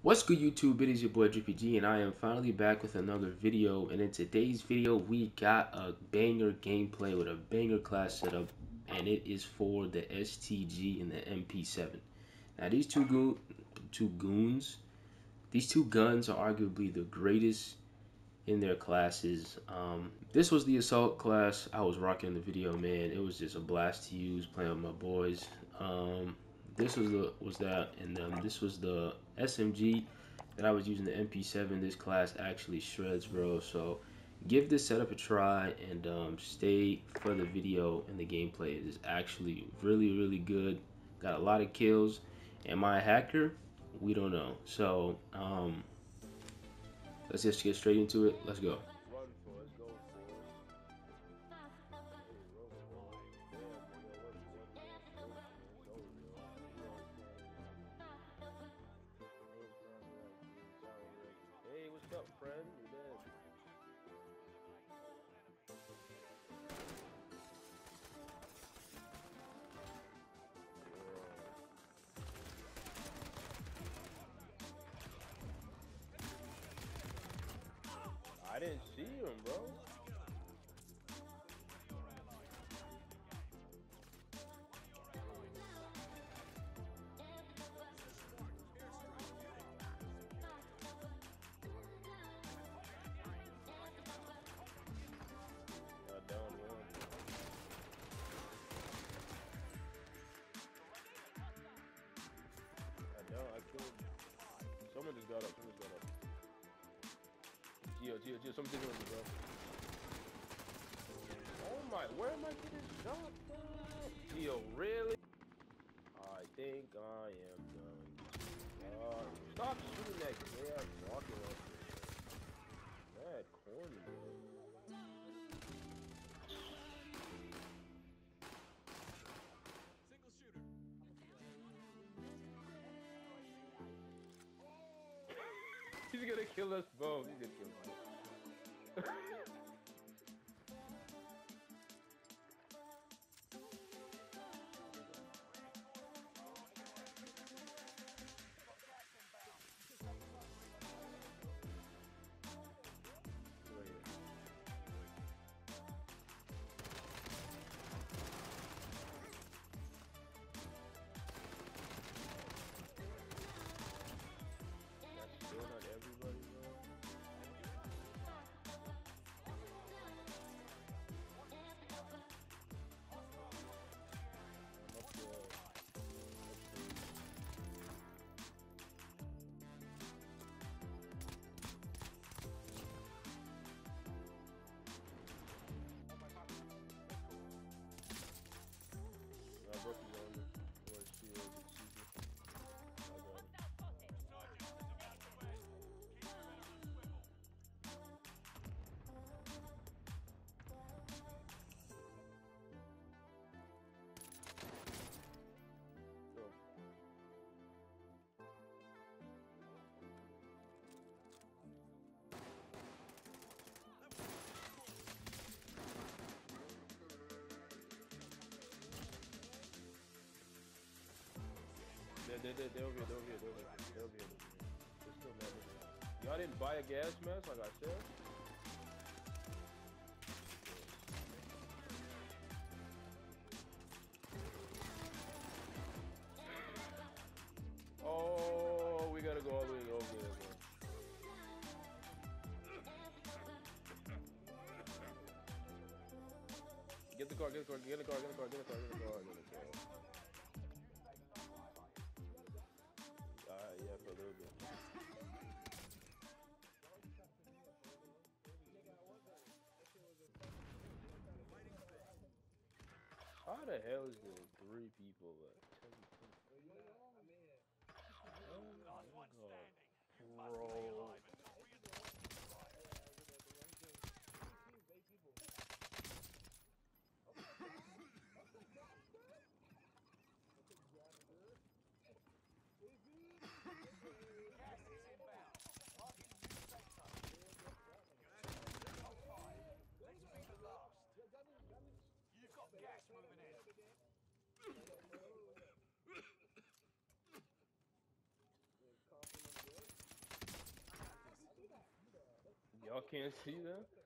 What's good, YouTube? It is your boy DrippyG, and I am finally back with another video. And in today's video, we got a banger gameplay with a banger class setup, and it is for the STG and the MP7. Now, these two guns are arguably the greatest in their classes. This was the assault class I was rocking in the video, man. It was just a blast to use, playing with my boys. This was that, and this was the SMG that I was using, the MP7. This class actually shreds, bro. So give this setup a try, and stay for the video and the gameplay. It is actually really good. Got a lot of kills. Am I a hacker? We don't know. So let's just get straight into it. Let's go. Hey, what's up, friend? You dead? I didn't see him, bro. Someone just got up. Gio, someone taking on me, bro. Oh my, where am I getting shot, bro? Gio, really? I think I am done. Stop shooting that gay-ass rocket up there. Mad corny, bro. He's gonna kill us both. He's gonna kill us both. They'll be here. Y'all didn't buy a gas mask like I said? Oh, we gotta go all the way over there, bro. Get the car. Yeah, for a little bit. How the hell is there 3 people left? Oh my God, bro. Y'all can't see them?